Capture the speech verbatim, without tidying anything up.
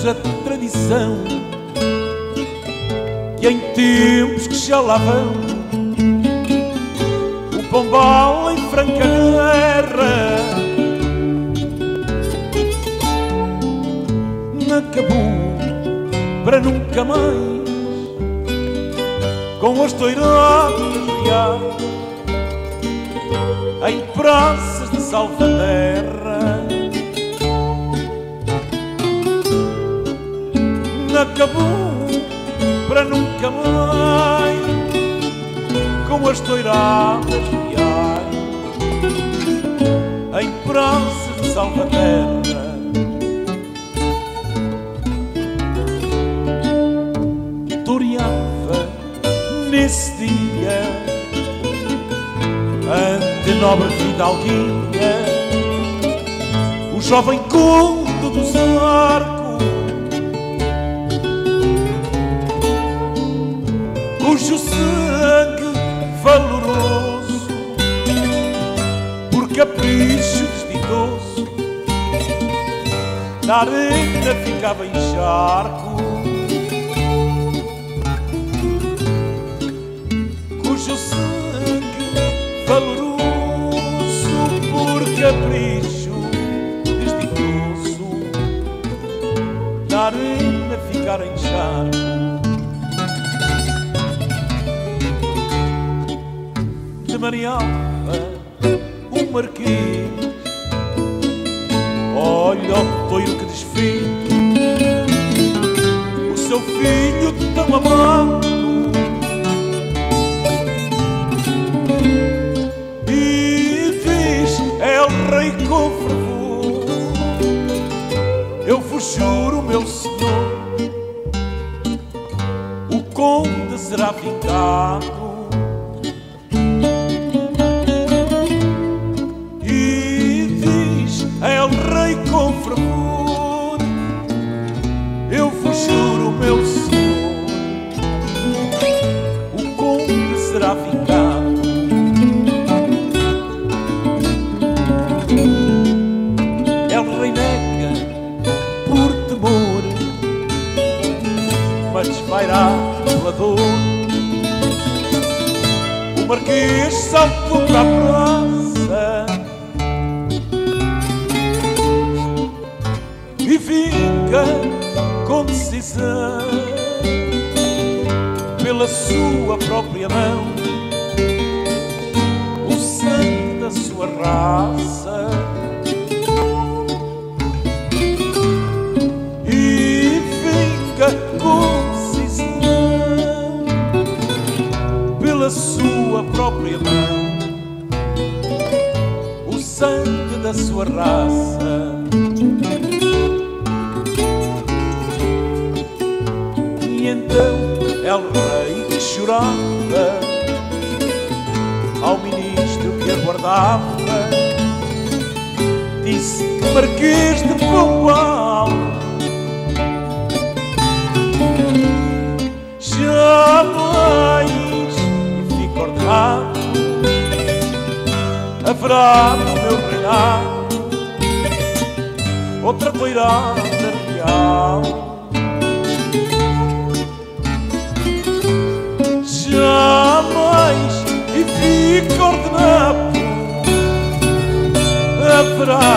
Cantamos a tradição que em tempos que já lá vão o Pombal em franca guerra acabou para nunca mais com as toiradas reais em praças de Salvaterra. Acabou para nunca mais com as toiradas reais em praças de Salvaterra. Toreava nesse dia ante nobre fidalguia o jovem conde dos arcos, cujo sangue valoroso por capricho desditoso na arena ficava em charco, cujo sangue valoroso por capricho desditoso na arena ficava em charco. Marialva, o marquês, olha o toiro que desfile, o seu filho tão amado, e diz: é o rei com fervor, eu vos juro, meu senhor, o conde será vingado. É o rei com fervor, eu vos juro, meu senhor, o conde será vingado. El rei nega por temor, mas desvairá pela dor. O marquês saltou para a praça e vinga com decisão pela sua própria mão o sangue da sua raça, e vinga com decisão pela sua própria mão o sangue da sua raça. E então El Rei que chorava ao ministro que aguardava disse que Marquês de Pombal jamais, e fica ordenado, haverá no meu reinado outra toirada real. Jamais, e fica ordenado, haverá